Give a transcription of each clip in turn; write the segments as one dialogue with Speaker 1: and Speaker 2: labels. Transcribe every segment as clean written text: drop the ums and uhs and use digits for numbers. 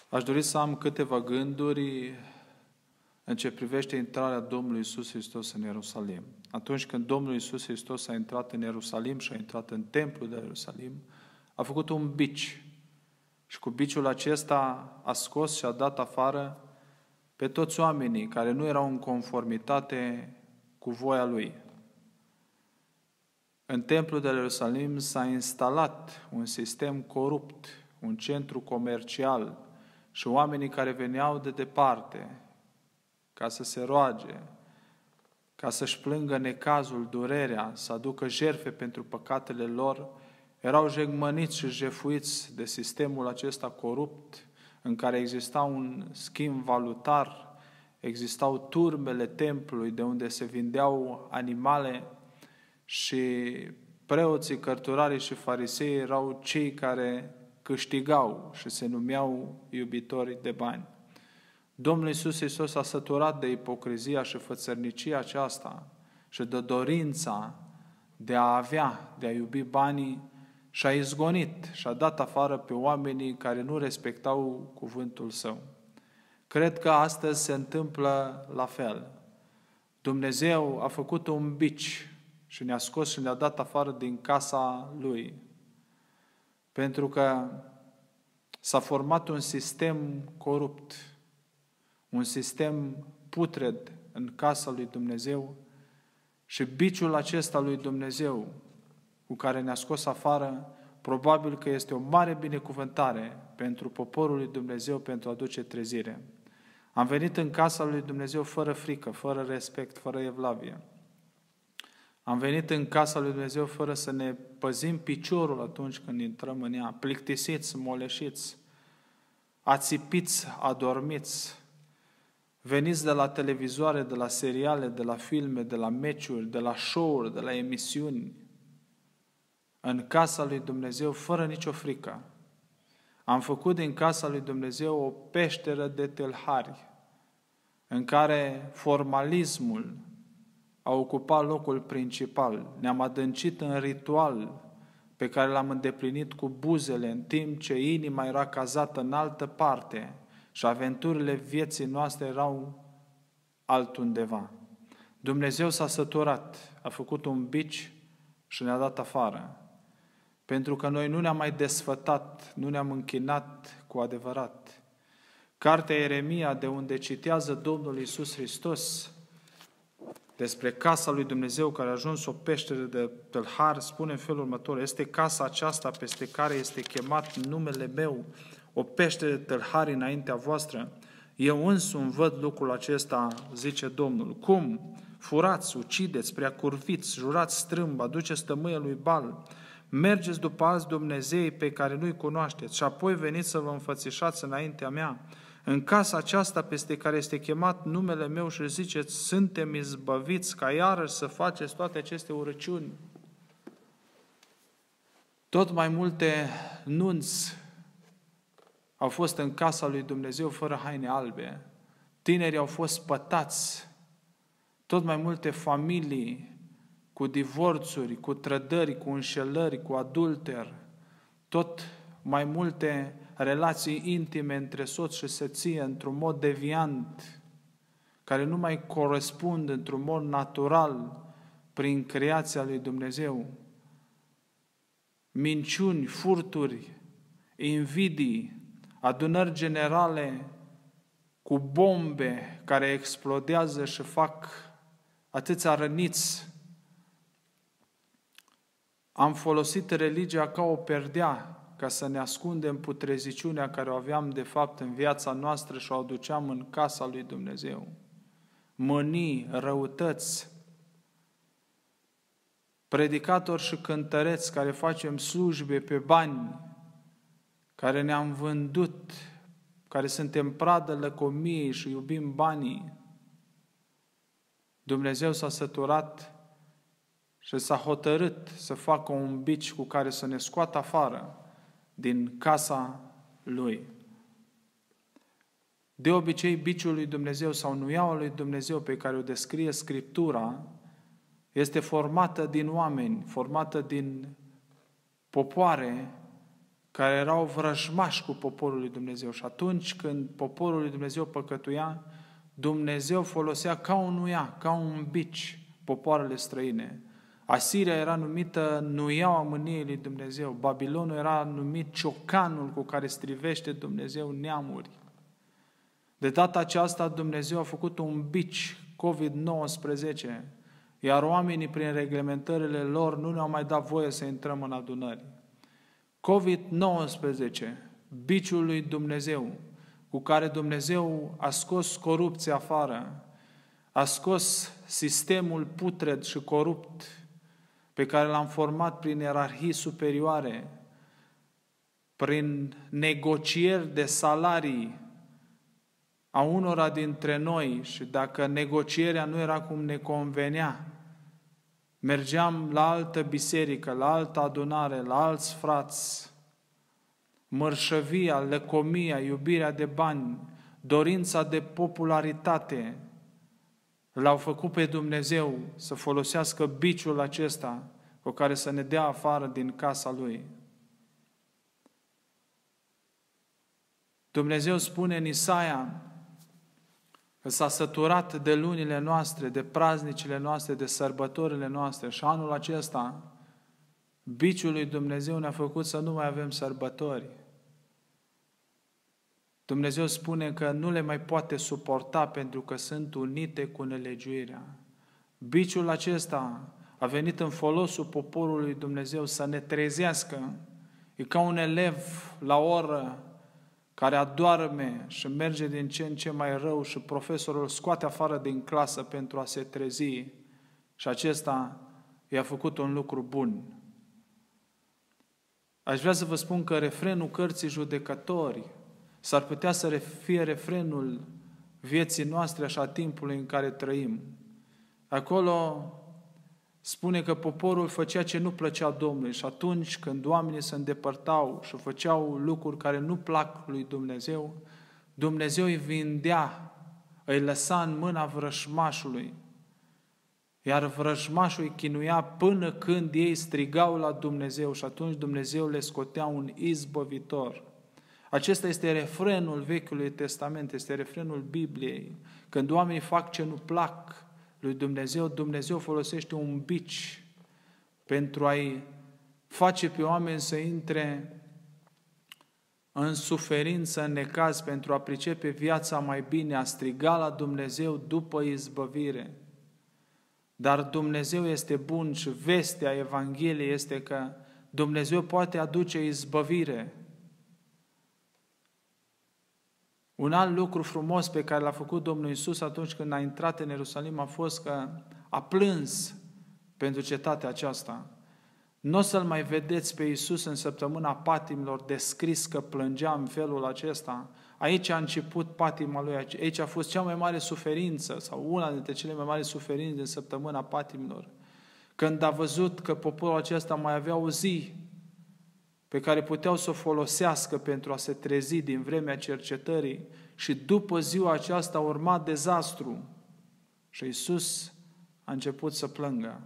Speaker 1: Aș dori să am câteva gânduri în ce privește intrarea Domnului Iisus Hristos în Ierusalim. Atunci când Domnul Iisus Hristos a intrat în Ierusalim și a intrat în templul de Ierusalim, a făcut un bici. Și cu biciul acesta a scos și a dat afară pe toți oamenii care nu erau în conformitate cu voia Lui. În templul de Ierusalim s-a instalat un sistem corupt, un centru comercial și oamenii care veneau de departe ca să se roage, ca să-și plângă necazul, durerea, să aducă jertfe pentru păcatele lor, erau jegmăniți și jefuiți de sistemul acesta corupt, în care exista un schimb valutar, existau turmele templului de unde se vindeau animale și preoții, cărturarii și farisei erau cei care câștigau și se numeau iubitori de bani. Domnul Iisus Hristos a săturat de ipocrizia și fățărnicia aceasta și de dorința de a avea, de a iubi banii și a izgonit și a dat afară pe oamenii care nu respectau cuvântul Său. Cred că astăzi se întâmplă la fel. Dumnezeu a făcut un bici și ne-a scos și ne-a dat afară din casa Lui. Pentru că s-a format un sistem corupt, un sistem putred în casa lui Dumnezeu și biciul acesta lui Dumnezeu cu care ne-a scos afară, probabil că este o mare binecuvântare pentru poporul lui Dumnezeu pentru a aduce trezire. Am venit în casa lui Dumnezeu fără frică, fără respect, fără evlavie. Am venit în casa lui Dumnezeu fără să ne păzim piciorul atunci când intrăm în ea, plictisiți, moleșiți, ațipiți, adormiți. Veniți de la televizoare, de la seriale, de la filme, de la meciuri, de la show-uri, de la emisiuni, în casa lui Dumnezeu fără nicio frică. Am făcut din casa lui Dumnezeu o peșteră de tâlhari, în care formalismul a ocupat locul principal. Ne-am adâncit în ritual pe care l-am îndeplinit cu buzele, în timp ce inima era cazată în altă parte și aventurile vieții noastre erau altundeva. Dumnezeu s-a săturat, a făcut un bici și ne-a dat afară. Pentru că noi nu ne-am mai desfătat, nu ne-am închinat cu adevărat. Cartea Ieremia, de unde citează Domnul Iisus Hristos despre casa lui Dumnezeu care a ajuns o peșteră de tâlhari, spune în felul următor: este casa aceasta peste care este chemat numele meu, o peșteră de tâlhari înaintea voastră. Eu însumi văd lucrul acesta, zice Domnul. Cum? Furați, ucideți, preacurviți, jurați strâmb, aduceți tămâie lui Bal, mergeți după alți Dumnezei pe care nu-i cunoașteți și apoi veniți să vă înfățișați înaintea mea, în casa aceasta peste care este chemat numele meu și ziceți, suntem izbăviți ca iarăși să faceți toate aceste urăciuni. Tot mai multe nunți au fost în casa lui Dumnezeu fără haine albe. Tinerii au fost spătați. Tot mai multe familii cu divorțuri, cu trădări, cu înșelări, cu adulter. Tot mai multe relații intime între soț și soție într-un mod deviant, care nu mai corespund într-un mod natural prin creația lui Dumnezeu. Minciuni, furturi, invidii, adunări generale cu bombe care explodează și fac atâția răniți. Am folosit religia ca o perdea ca să ne ascundem putreziciunea care o aveam de fapt în viața noastră și o aduceam în casa lui Dumnezeu. Mânii, răutăți, predicatori și cântăreți care facem slujbe pe bani, care ne-am vândut, care suntem pradă lăcomiei și iubim banii. Dumnezeu s-a săturat și s-a hotărât să facă un bici cu care să ne scoată afară din casa Lui. De obicei, biciul lui Dumnezeu sau nuiaua lui Dumnezeu pe care o descrie Scriptura este formată din oameni, formată din popoare care erau vrăjmași cu poporul lui Dumnezeu. Și atunci când poporul lui Dumnezeu păcătuia, Dumnezeu folosea ca un nuia, ca un bici, popoarele străine. Asiria era numită nuiaua mâniei lui Dumnezeu. Babilonul era numit ciocanul cu care strivește Dumnezeu neamuri. De data aceasta Dumnezeu a făcut un bici, COVID-19, iar oamenii prin reglementările lor nu ne-au mai dat voie să intrăm în adunări. COVID-19, biciul lui Dumnezeu, cu care Dumnezeu a scos corupția afară, a scos sistemul putred și corupt pe care l-am format prin ierarhii superioare, prin negocieri de salarii a unora dintre noi, și dacă negocierea nu era cum ne convenea, mergeam la altă biserică, la altă adunare, la alți frați. Mărșăvia, lăcomia, iubirea de bani, dorința de popularitate l-au făcut pe Dumnezeu să folosească biciul acesta cu care să ne dea afară din casa Lui. Dumnezeu spune în Isaia că s-a săturat de lunile noastre, de praznicile noastre, de sărbătorile noastre și anul acesta biciul lui Dumnezeu ne-a făcut să nu mai avem sărbători. Dumnezeu spune că nu le mai poate suporta pentru că sunt unite cu nelegiuirea. Biciul acesta a venit în folosul poporului Dumnezeu să ne trezească. E ca un elev la oră care adorme și merge din ce în ce mai rău și profesorul îl scoate afară din clasă pentru a se trezi. Și acesta i-a făcut un lucru bun. Aș vrea să vă spun că refrenul cărții Judecători s-ar putea să fie refrenul vieții noastre și a timpului în care trăim. Acolo spune că poporul făcea ce nu plăcea Domnului și atunci când oamenii se îndepărtau și făceau lucruri care nu plac lui Dumnezeu, Dumnezeu îi vindea, îi lăsa în mâna vrăjmașului, iar vrăjmașul îi chinuia până când ei strigau la Dumnezeu și atunci Dumnezeu le scotea un izbăvitor. Acesta este refrenul Vechiului Testament, este refrenul Bibliei. Când oamenii fac ce nu plac lui Dumnezeu, Dumnezeu folosește un bici pentru a-i face pe oameni să intre în suferință, în necaz, pentru a pricepe viața mai bine, a striga la Dumnezeu după izbăvire. Dar Dumnezeu este bun și vestea Evangheliei este că Dumnezeu poate aduce izbăvire. Un alt lucru frumos pe care l-a făcut Domnul Iisus atunci când a intrat în Ierusalim a fost că a plâns pentru cetatea aceasta. Nu o să-L mai vedeți pe Iisus în săptămâna patimilor descris că plângea în felul acesta. Aici a început patima Lui, aici a fost cea mai mare suferință sau una dintre cele mai mari suferințe din săptămâna patimilor. Când a văzut că poporul acesta mai avea o zi pe care puteau să o folosească pentru a se trezi din vremea cercetării și după ziua aceasta urma dezastru și Iisus a început să plângă.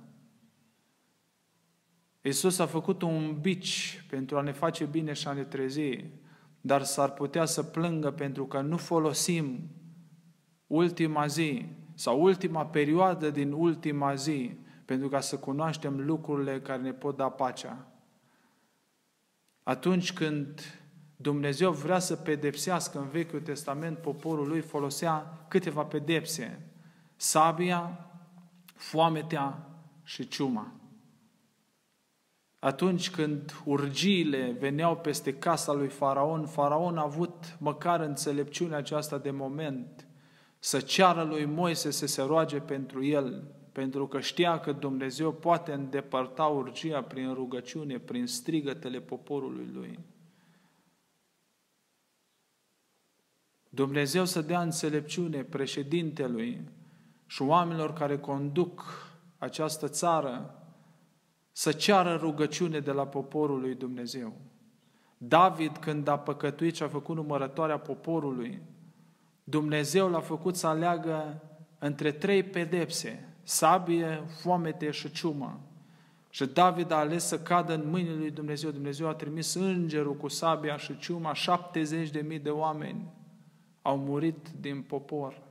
Speaker 1: Iisus a făcut un bici pentru a ne face bine și a ne trezi, dar s-ar putea să plângă pentru că nu folosim ultima zi sau ultima perioadă din ultima zi pentru ca să cunoaștem lucrurile care ne pot da pacea. Atunci când Dumnezeu vrea să pedepsească în Vechiul Testament poporul lui, folosea câteva pedepse: sabia, foametea și ciuma. Atunci când urgiile veneau peste casa lui Faraon, Faraon a avut măcar înțelepciunea aceasta de moment să ceară lui Moise să se roage pentru el, pentru că știa că Dumnezeu poate îndepărta urgia prin rugăciune, prin strigătele poporului lui. Dumnezeu să dea înțelepciune președintelui și oamenilor care conduc această țară să ceară rugăciune de la poporul lui Dumnezeu. David, când a păcătuit și a făcut numărătoarea poporului, Dumnezeu l-a făcut să aleagă între 3 pedepse: sabie, foamete și ciumă. Și David a ales să cadă în mâinile lui Dumnezeu. Dumnezeu a trimis îngerul cu sabia și ciuma, 70.000 de oameni au murit din popor.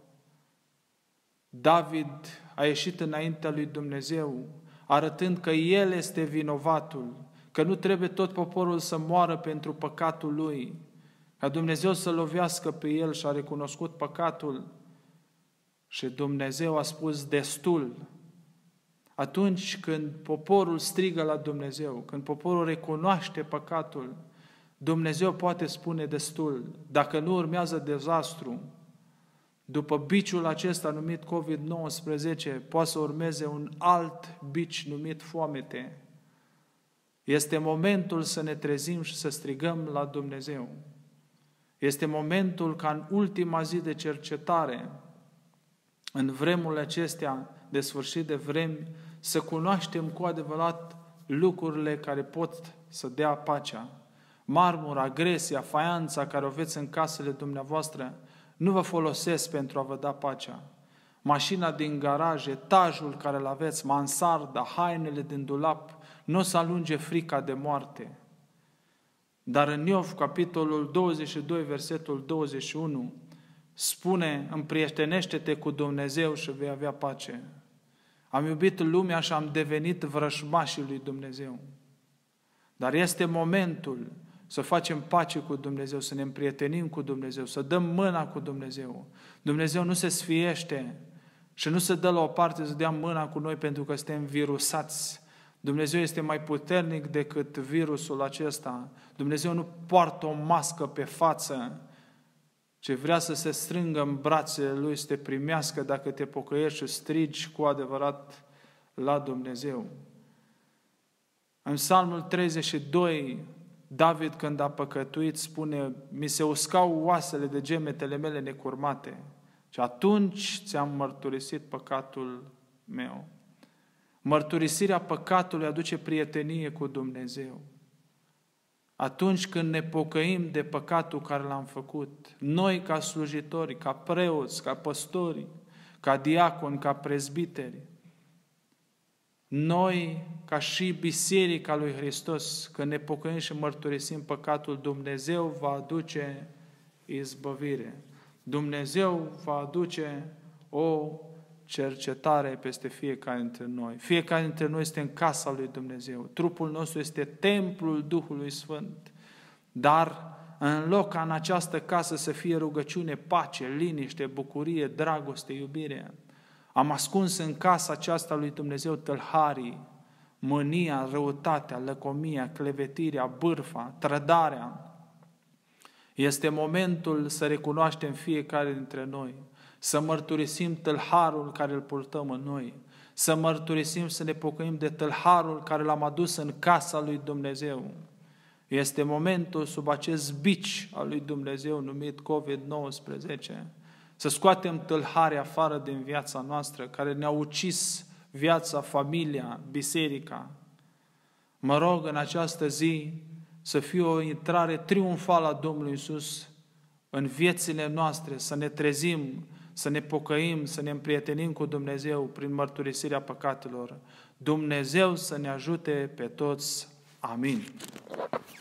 Speaker 1: David a ieșit înaintea lui Dumnezeu, arătând că el este vinovatul, că nu trebuie tot poporul să moară pentru păcatul lui, ca Dumnezeu să lovească pe el și a recunoscut păcatul. Și Dumnezeu a spus destul. Atunci când poporul strigă la Dumnezeu, când poporul recunoaște păcatul, Dumnezeu poate spune destul. Dacă nu urmează dezastru, după biciul acesta numit COVID-19, poate să urmeze un alt bici numit foamete. Este momentul să ne trezim și să strigăm la Dumnezeu. Este momentul ca în ultima zi de cercetare, în vremurile acestea de sfârșit de vremi, să cunoaștem cu adevărat lucrurile care pot să dea pacea. Marmura, agresia, faianța care o aveți în casele dumneavoastră nu vă folosesc pentru a vă da pacea. Mașina din garaj, etajul care îl aveți, mansarda, hainele din dulap, nu o să alunge frica de moarte. Dar în Iov, capitolul 22, versetul 21, spune: împrietenește-te cu Dumnezeu și vei avea pace. Am iubit lumea și am devenit vrăjmașii lui Dumnezeu. Dar este momentul să facem pace cu Dumnezeu, să ne împrietenim cu Dumnezeu, să dăm mâna cu Dumnezeu. Dumnezeu nu se sfiește și nu se dă la o parte să dea mâna cu noi pentru că suntem virusați. Dumnezeu este mai puternic decât virusul acesta. Dumnezeu nu poartă o mască pe față, ci vrea să se strângă în brațele Lui, să te primească dacă te pocăiești și strigi cu adevărat la Dumnezeu. În Psalmul 32, David, când a păcătuit, spune: mi se uscau oasele de gemetele mele necurmate și atunci ți-am mărturisit păcatul meu. Mărturisirea păcatului aduce prietenie cu Dumnezeu. Atunci când ne pocăim de păcatul care l-am făcut, noi ca slujitori, ca preoți, ca păstori, ca diaconi, ca prezbiteri, noi ca și Biserica lui Hristos, când ne pocăim și mărturisim păcatul, Dumnezeu va aduce izbăvire. Dumnezeu va aduce o cercetare peste fiecare dintre noi. Fiecare dintre noi este în casa lui Dumnezeu. Trupul nostru este templul Duhului Sfânt. Dar în loc ca în această casă să fie rugăciune, pace, liniște, bucurie, dragoste, iubire, am ascuns în casa aceasta lui Dumnezeu tâlharii, mânia, răutatea, lăcomia, clevetirea, bârfa, trădarea. Este momentul să recunoaștem fiecare dintre noi, să mărturisim tâlharul care îl purtăm în noi, să mărturisim, să ne pocăim de tâlharul care l-am adus în casa lui Dumnezeu. Este momentul sub acest bici al lui Dumnezeu numit COVID-19 să scoatem tâlharii afară din viața noastră, care ne-a ucis viața, familia, biserica. Mă rog în această zi să fie o intrare triumfală a Domnului Iisus în viețile noastre, să ne trezim, să ne pocăim, să ne împrietenim cu Dumnezeu prin mărturisirea păcatelor. Dumnezeu să ne ajute pe toți. Amin.